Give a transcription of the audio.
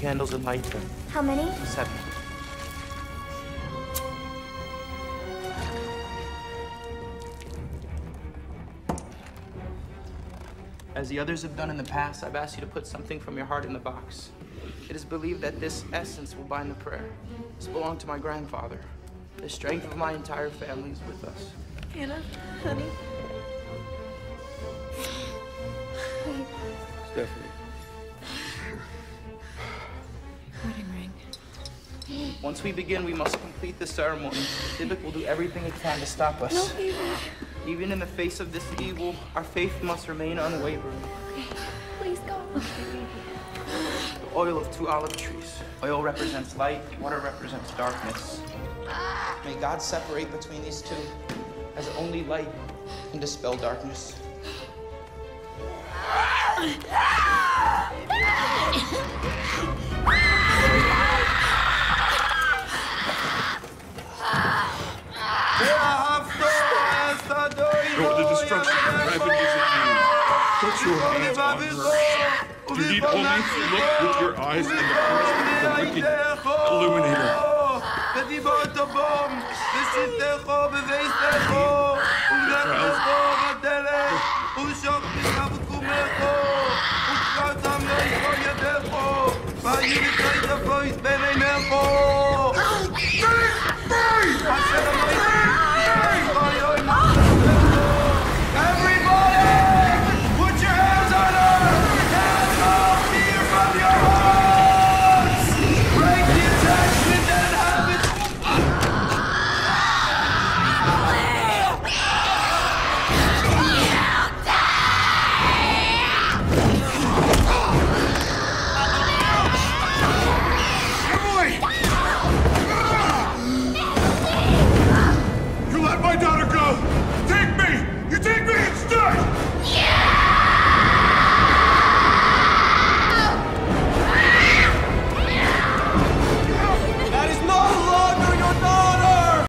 candles and light them. How many? 7. As the others have done in the past, I've asked you to put something from your heart in the box. It is believed that this essence will bind the prayer. This belonged to my grandfather. The strength of my entire family is with us. Anna, honey. Stephanie. Wedding ring. Once we begin, we must complete the ceremony. Sedgwick will do everything it can to stop us. No, baby. Even in the face of this evil, our faith must remain unwavering. Please go. The oil of 2 olive trees. Oil represents light, water represents darkness. May God separate between these two, as only light can dispel darkness. Lord, the destruction of heaven is at you. Put your hands on her. You need only to look with your eyes and the punishment of the wicked. Illuminate her. You let my daughter go! Take me! You take me instead!